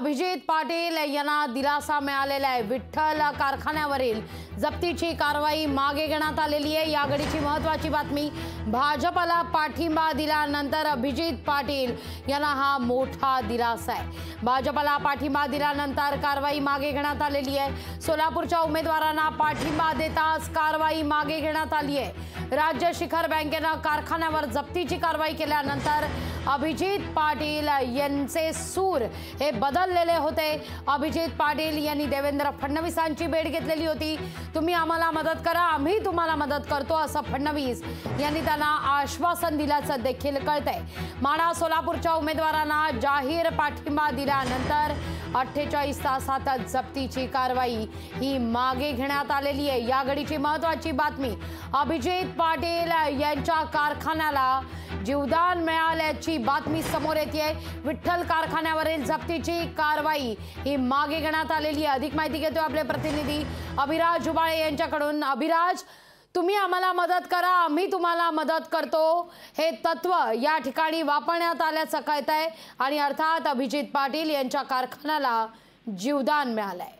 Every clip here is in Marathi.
अभिजित पाटील यांना दिलासा मिळालेला आहे। विठ्ठल कारखान्यावरील जप्तीची कारवाई मागे घेण्यात आलेली आहे। या घडीची महत्त्वाची बातमी, भाजपला पाठिंबा दिल्यानंतर अभिजित पाटील यांना हा मोठा दिलासा आहे। भाजपला पाठिंबा दिल्यानंतर कारवाई मागे घेण्यात आलेली आहे। सोलापूरच्या उमेदवारांना पाठिंबा देताच कारवाई मागे घेण्यात आली आहे। राज्य शिखर बँकेने कारखान्यावर जप्तीची कारवाई केल्यानंतर अभिजित पाटील यांचे सूर हे बदललेले होते। अभिजित पाटील यांनी देवेंद्र फडणवीसांची भेट घेतलेली होती। तुम्ही आम्हाला मदत करा, आम्ही तुम्हाला मदत करतो असं फडणवीस यांनी त्यांना आश्वासन दिल्याचं देखील कळतंय। माढा सोलापूरच्या उमेदवारांना जाहीर पाठिंबा दिल्यानंतर 48 तासात जप्तीची कारवाई ही मागे घेण्यात आलेली आहे। या घडीची महत्त्वाची बातमी, अभिजित पाटील यांच्या कारखान्याला जीवदान मिळाल्याची बातमी समोर येते। विठ्ठल कारखान्यावरील जप्तीची कारवाई ही मागे घेण्यात आलेली आहे। अधिक माहिती घेतो आपले प्रतिनिधी अभिराज जुबाळे यांच्याकडून। अभिराज, तुम्ही आम्हाला मदत करा, आम्ही तुम्हाला मदत करतो हे तत्व या ठिकाणी वापरण्यात आल्याचं कळतंय आणि अर्थात अभिजित पाटील यांच्या कारखान्याला जीवदान मिळालंय।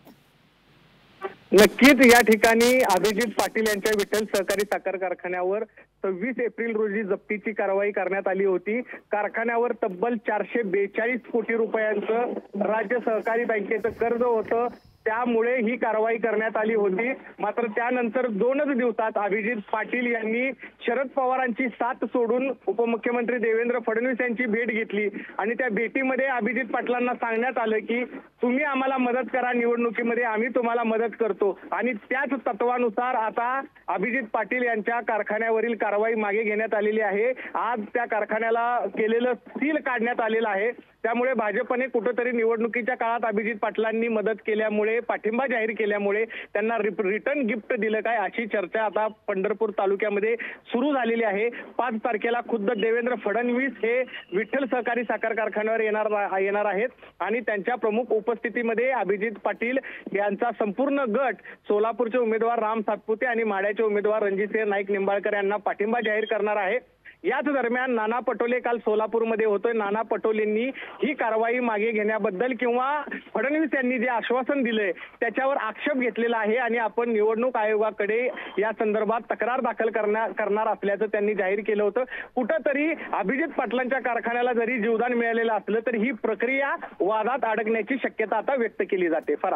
नक्कीच या ठिकाणी अभिजित पाटील यांच्या विठ्ठल सहकारी साखर कारखान्यावर 26 एप्रिल रोजी जप्तीची कारवाई करण्यात आली होती। कारखान्यावर तब्बल 442 कोटी रुपयांचं राज्य सहकारी बँकेचं कर्ज होतं, त्यामुळे ही कारवाई करण्यात आली होती। मात्र त्यानंतर 2च दिवसात अभिजित पाटील यांनी शरद पवारांची साथ सोडून उपमुख्यमंत्री देवेंद्र फडणवीस यांची भेट घेतली आणि त्या भेटीमध्ये अभिजित पाटलांना सांगण्यात आलं की तुम्ही आम्हाला मदत करा, निवडणुकीमध्ये आम्ही तुम्हाला मदत करतो आणि त्याच तत्वानुसार आता अभिजित पाटील यांच्या कारखान्यावरील कारवाई मागे घेण्यात आलेली आहे। आज त्या कारखान्याला केलेलं सील काढण्यात आलेलं आहे। त्यामुळे भाजपने कुठेतरी निवडणुकीच्या काळात अभिजित पाटलांनी मदत केल्यामुळे, पाठिंबा जाहीर केल्यामुळे त्यांना रिटर्न गिफ्ट दिलं काय अशी चर्चा आता पंढरपूर तालुक्यामध्ये सुरू झालेली आहे। 5 तारखेला खुद्द देवेंद्र फडणवीस हे विठ्ठल सहकारी साखर कारखान्यावर येणार आहेत आणि त्यांच्या प्रमुख उपस्थितीमध्ये अभिजित पाटील यांचा संपूर्ण गट सोलापूरचे उमेदवार राम सातपुते आणि माढ्याचे उमेदवार रणजितसिंह नाईक निंबाळकर यांना पाठिंबा जाहीर करणार आहे। याच दरम्यान नाना पटोले काल सोलापूरमध्ये होते। नाना पटोलेंनी ही कारवाई मागे घेण्याबद्दल किंवा फडणवीस यांनी जे आश्वासन दिले त्याच्यावर आक्षेप घेतलेला आहे आणि आपण निवडणूक आयोगाकडे या संदर्भात तक्रार दाखल करणार असल्याचं त्यांनी जाहीर केलं होतं। कुठंतरी अभिजित पाटलांच्या कारखान्याला जरी जीवदान मिळालेलं असलं तरी ही प्रक्रिया वादात अडकण्याची शक्यता आता व्यक्त केली जाते। फरा,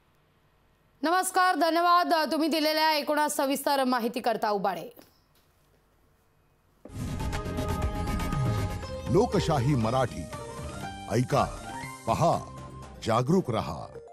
नमस्कार, धन्यवाद तुम्ही दिलेल्या एकूण सविस्तर माहिती करता उबाळे। लोकशाही मराठी ऐका, पहा, जागरूक रहा।